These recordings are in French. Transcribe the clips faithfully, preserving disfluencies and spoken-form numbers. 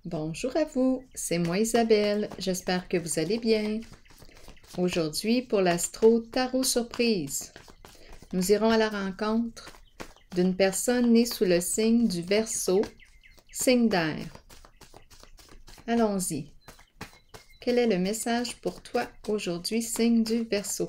Bonjour à vous, c'est moi Isabelle, j'espère que vous allez bien. Aujourd'hui, pour l'Astro Tarot Surprise, nous irons à la rencontre d'une personne née sous le signe du Verseau, signe d'air. Allons-y. Quel est le message pour toi aujourd'hui, signe du Verseau?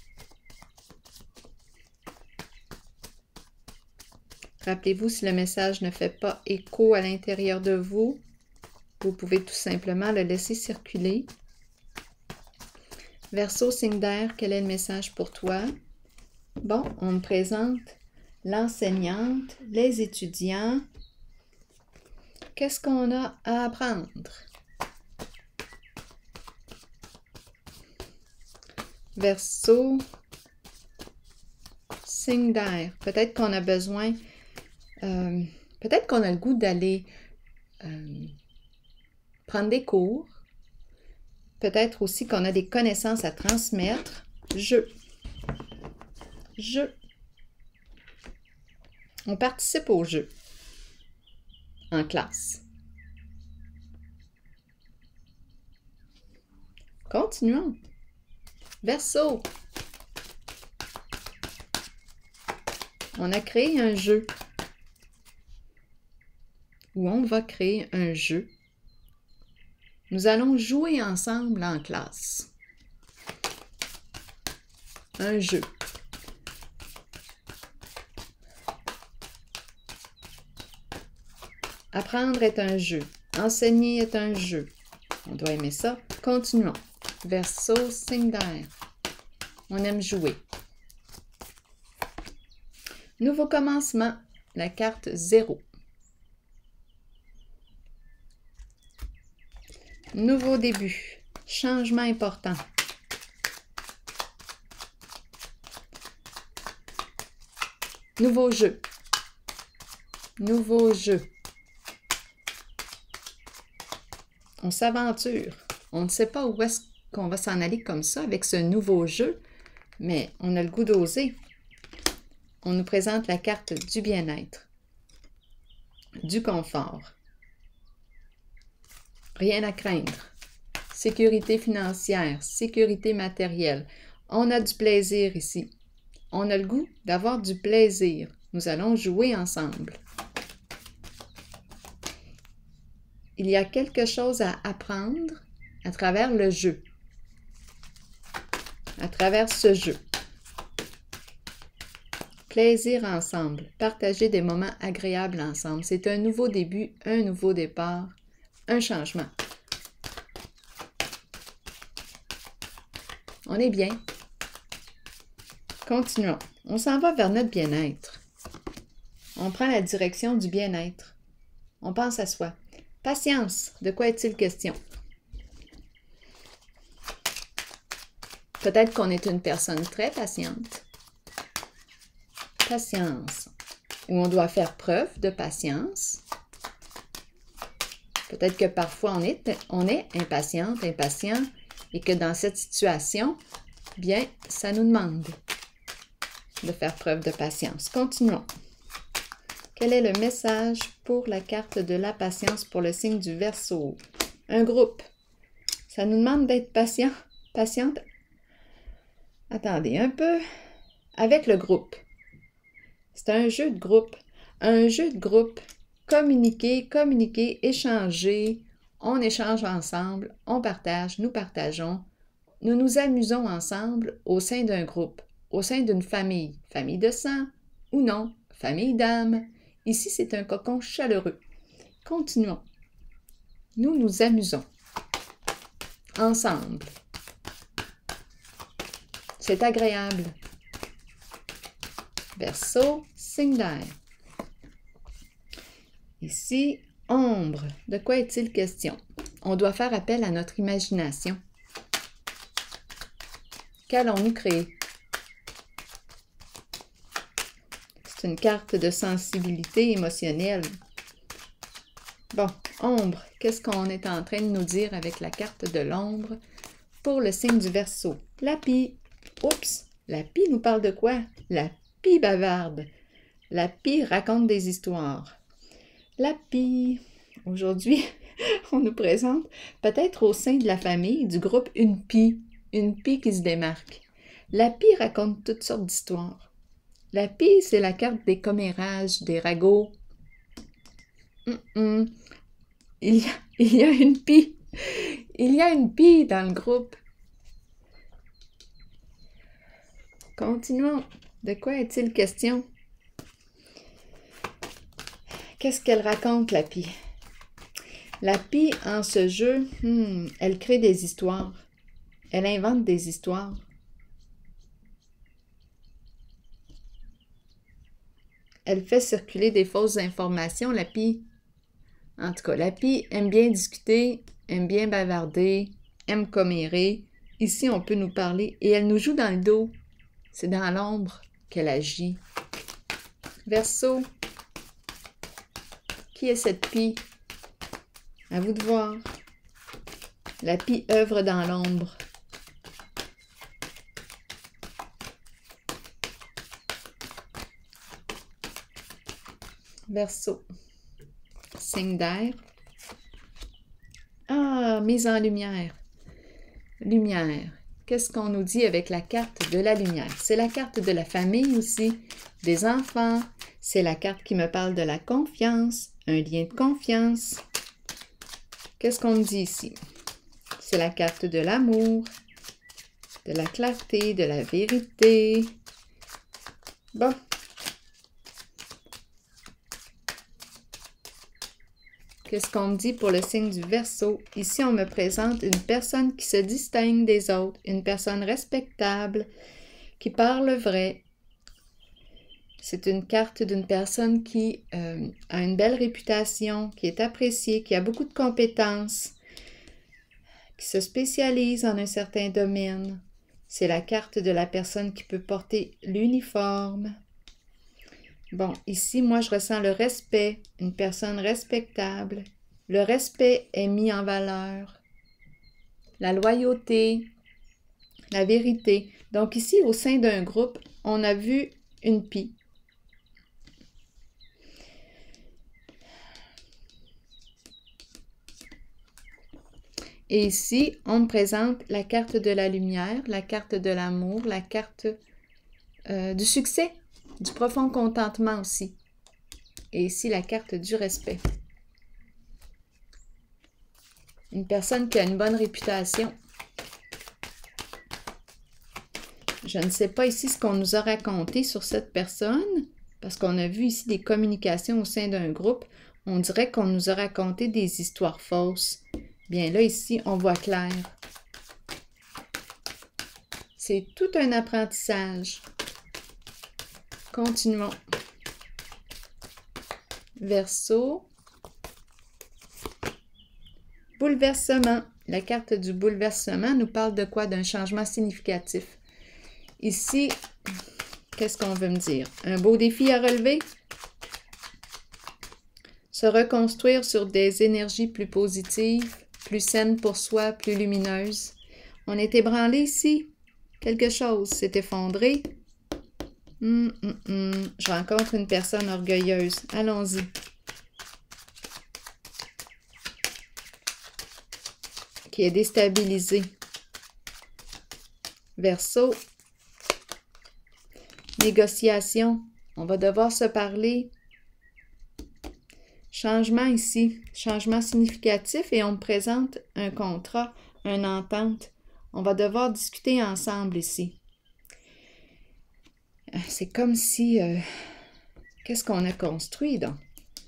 Rappelez-vous, si le message ne fait pas écho à l'intérieur de vous, vous pouvez tout simplement le laisser circuler. Verseau, signe d'air, quel est le message pour toi? Bon, on me présente l'enseignante, les étudiants. Qu'est-ce qu'on a à apprendre? Verseau, signe d'air. Peut-être qu'on a besoin, euh, peut-être qu'on a le goût d'aller euh, prendre des cours. Peut-être aussi qu'on a des connaissances à transmettre. Je. Je. On participe au jeu en classe. Continuons. Verseau. On a créé un jeu. Ou on va créer un jeu. Nous allons jouer ensemble en classe. Un jeu. Apprendre est un jeu. Enseigner est un jeu. On doit aimer ça. Continuons. Verseau, signe d'air. On aime jouer. Nouveau commencement. La carte zéro. Nouveau début. Changement important. Nouveau jeu. Nouveau jeu. On s'aventure. On ne sait pas où est-ce qu'on va s'en aller comme ça avec ce nouveau jeu, mais on a le goût d'oser. On nous présente la carte du bien-être, du confort. Rien à craindre. Sécurité financière, sécurité matérielle. On a du plaisir ici. On a le goût d'avoir du plaisir. Nous allons jouer ensemble. Il y a quelque chose à apprendre à travers le jeu. À travers ce jeu. Plaisir ensemble. Partager des moments agréables ensemble. C'est un nouveau début, un nouveau départ, un changement. On est bien. Continuons. On s'en va vers notre bien-être. On prend la direction du bien-être. On pense à soi. Patience. De quoi est-il question? Peut-être qu'on est une personne très patiente. Patience. Ou on doit faire preuve de patience. Peut-être que parfois on est, on est impatiente, impatient, et que dans cette situation, bien, ça nous demande de faire preuve de patience. Continuons. Quel est le message pour la carte de la patience pour le signe du Verseau? Un groupe. Ça nous demande d'être patient, patiente. Attendez un peu. Avec le groupe. C'est un jeu de groupe. Un jeu de groupe. Communiquer, communiquer, échanger. On échange ensemble, on partage, nous partageons. Nous nous amusons ensemble au sein d'un groupe, au sein d'une famille. Famille de sang ou non, famille d'âme. Ici, c'est un cocon chaleureux. Continuons. Nous nous amusons. Ensemble. C'est agréable. Verseau, signe d'air. Ici, ombre. De quoi est-il question? On doit faire appel à notre imagination. Qu'allons-nous créer? C'est une carte de sensibilité émotionnelle. Bon, ombre. Qu'est-ce qu'on est en train de nous dire avec la carte de l'ombre pour le signe du Verseau? La pie. Oups! La pie nous parle de quoi? La pie bavarde. La pie raconte des histoires. La pie. Aujourd'hui, On nous présente peut-être au sein de la famille, du groupe, une pie, une pie qui se démarque. La pie raconte toutes sortes d'histoires. La pie, c'est la carte des commérages, des ragots. Hum, hum. Il y a, il y a une pie. Il y a une pie dans le groupe. Continuons. De quoi est-il question? Qu'est-ce qu'elle raconte, la pie? La pie, en ce jeu, hmm, elle crée des histoires. Elle invente des histoires. Elle fait circuler des fausses informations, la pie. En tout cas, la pie aime bien discuter, aime bien bavarder, aime commérer. Ici, on peut nous parler et elle nous joue dans le dos. C'est dans l'ombre qu'elle agit. Verseau. Qui est cette pie? À vous de voir. La pie œuvre dans l'ombre. Verseau. Signe d'air. Ah, mise en lumière. Lumière. Qu'est-ce qu'on nous dit avec la carte de la lumière? C'est la carte de la famille aussi, des enfants. C'est la carte qui me parle de la confiance, un lien de confiance. Qu'est-ce qu'on me dit ici? C'est la carte de l'amour, de la clarté, de la vérité. Bon. Qu'est-ce qu'on me dit pour le signe du Verseau? Ici, on me présente une personne qui se distingue des autres, une personne respectable, qui parle vrai. C'est une carte d'une personne qui euh, a une belle réputation, qui est appréciée, qui a beaucoup de compétences, qui se spécialise en un certain domaine. C'est la carte de la personne qui peut porter l'uniforme. Bon, ici, moi, je ressens le respect, une personne respectable. Le respect est mis en valeur. La loyauté, la vérité. Donc ici, au sein d'un groupe, on a vu une pie. Et ici, on me présente la carte de la lumière, la carte de l'amour, la carte euh, du succès, du profond contentement aussi. Et ici, la carte du respect. Une personne qui a une bonne réputation. Je ne sais pas ici ce qu'on nous a raconté sur cette personne, parce qu'on a vu ici des communications au sein d'un groupe. On dirait qu'on nous a raconté des histoires fausses. Bien là, ici, on voit clair. C'est tout un apprentissage. Continuons. Verseau. Bouleversement. La carte du bouleversement nous parle de quoi? D'un changement significatif. Ici, qu'est-ce qu'on veut me dire? Un beau défi à relever? Se reconstruire sur des énergies plus positives, plus saines pour soi, plus lumineuses. On est ébranlé ici. Quelque chose s'est effondré. Hum, hum, hum. Je rencontre une personne orgueilleuse. Allons-y. Qui est déstabilisée. Verseau. Négociation. On va devoir se parler. Changement ici. Changement significatif et on me présente un contrat, une entente. On va devoir discuter ensemble ici. C'est comme si... Euh, qu'est-ce qu'on a construit, donc?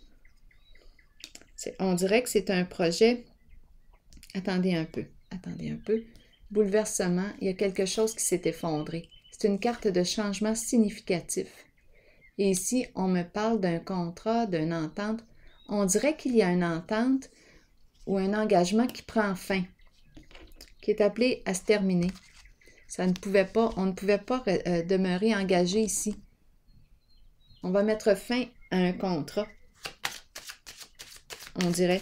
On dirait que c'est un projet... Attendez un peu. Attendez un peu. Bouleversement. Il y a quelque chose qui s'est effondré. C'est une carte de changement significatif. Et ici, on me parle d'un contrat, d'une entente. On dirait qu'il y a une entente ou un engagement qui prend fin, qui est appelé à se terminer. Ça ne pouvait pas, on ne pouvait pas euh, demeurer engagé ici. On va mettre fin à un contrat, on dirait.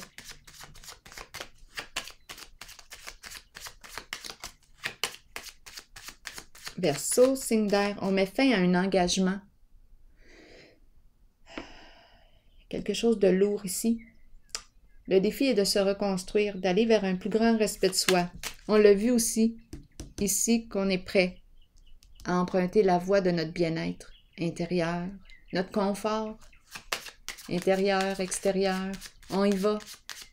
Verseau, signe d'air, on met fin à un engagement. Quelque chose de lourd ici. Le défi est de se reconstruire, d'aller vers un plus grand respect de soi. On l'a vu aussi ici qu'on est prêt à emprunter la voie de notre bien-être intérieur, notre confort intérieur, extérieur. On y va.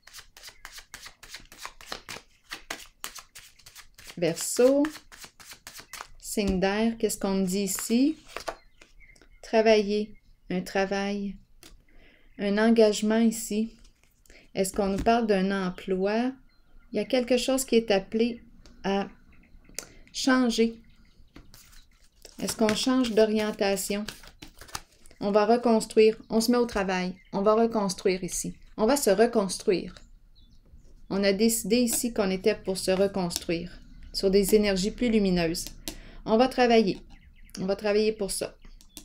Verseau, signe d'air, qu'est-ce qu'on me dit ici? Travailler, un travail, un engagement ici. Est-ce qu'on nous parle d'un emploi? Il y a quelque chose qui est appelé à changer. Est-ce qu'on change d'orientation? On va reconstruire, on se met au travail, on va reconstruire ici. On va se reconstruire. On a décidé ici qu'on était pour se reconstruire sur des énergies plus lumineuses. On va travailler. On va travailler pour ça.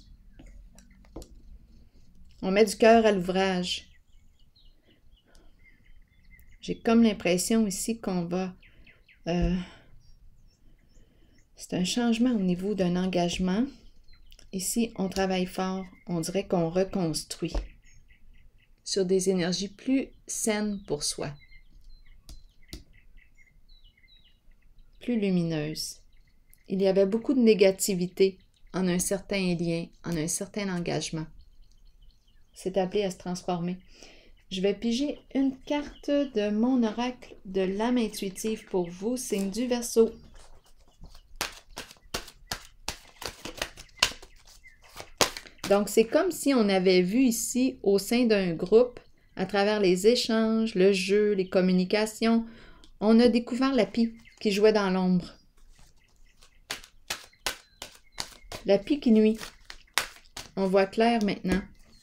On met du cœur à l'ouvrage. J'ai comme l'impression ici qu'on va... Euh, c'est un changement au niveau d'un engagement. Ici, on travaille fort. On dirait qu'on reconstruit sur des énergies plus saines pour soi. Plus lumineuses. Il y avait beaucoup de négativité en un certain lien, en un certain engagement. C'est appelé à se transformer. Je vais piger une carte de mon oracle de l'âme intuitive pour vous, signe du Verseau. Donc, c'est comme si on avait vu ici, au sein d'un groupe, à travers les échanges, le jeu, les communications, on a découvert la pie qui jouait dans l'ombre. La pie qui nuit. On voit clair maintenant.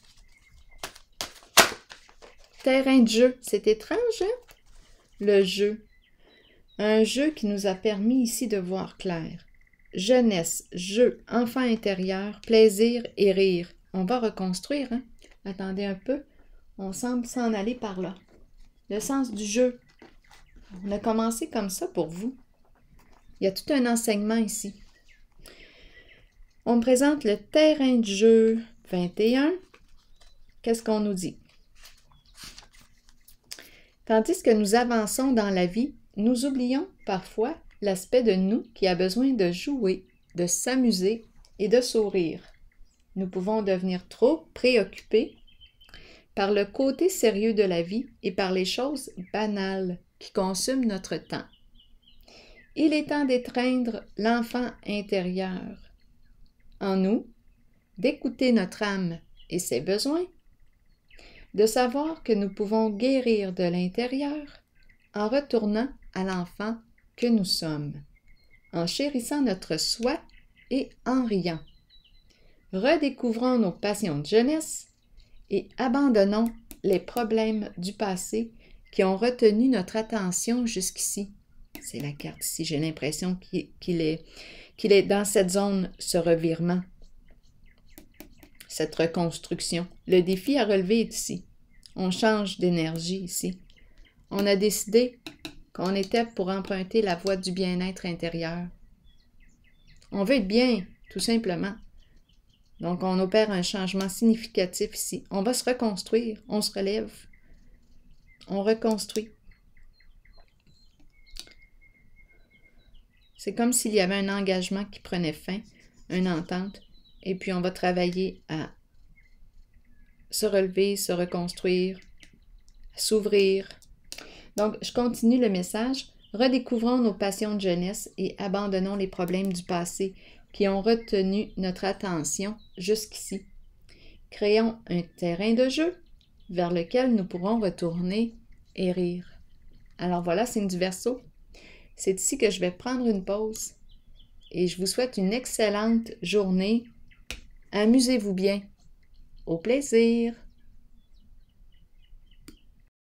Terrain de jeu. C'est étrange, hein? Le jeu. Un jeu qui nous a permis ici de voir clair. Jeunesse, jeu, enfant intérieur, plaisir et rire. On va reconstruire, hein? Attendez un peu. On semble s'en aller par là. Le sens du jeu. On a commencé comme ça pour vous. Il y a tout un enseignement ici. On me présente le terrain de jeu vingt et un. Qu'est-ce qu'on nous dit? Tandis que nous avançons dans la vie, nous oublions parfois l'aspect de nous qui a besoin de jouer, de s'amuser et de sourire. Nous pouvons devenir trop préoccupés par le côté sérieux de la vie et par les choses banales qui consument notre temps. Il est temps d'étreindre l'enfant intérieur en nous, d'écouter notre âme et ses besoins, de savoir que nous pouvons guérir de l'intérieur en retournant à l'enfant que nous sommes, en chérissant notre soi et en riant. Redécouvrons nos passions de jeunesse et abandonnons les problèmes du passé qui ont retenu notre attention jusqu'ici. C'est la carte ici, j'ai l'impression qu'il est, qu'il est dans cette zone, ce revirement, cette reconstruction. Le défi à relever est ici. On change d'énergie ici. On a décidé qu'on était pour emprunter la voie du bien-être intérieur. On veut être bien, tout simplement. Donc, on opère un changement significatif ici. On va se reconstruire, on se relève, on reconstruit. C'est comme s'il y avait un engagement qui prenait fin, une entente, et puis on va travailler à se relever, se reconstruire, s'ouvrir. Donc, je continue le message. Redécouvrons nos passions de jeunesse et abandonnons les problèmes du passé qui ont retenu notre attention jusqu'ici. Créons un terrain de jeu vers lequel nous pourrons retourner et rire. Alors voilà, signe du Verseau. C'est ici que je vais prendre une pause et je vous souhaite une excellente journée. Amusez-vous bien. Au plaisir!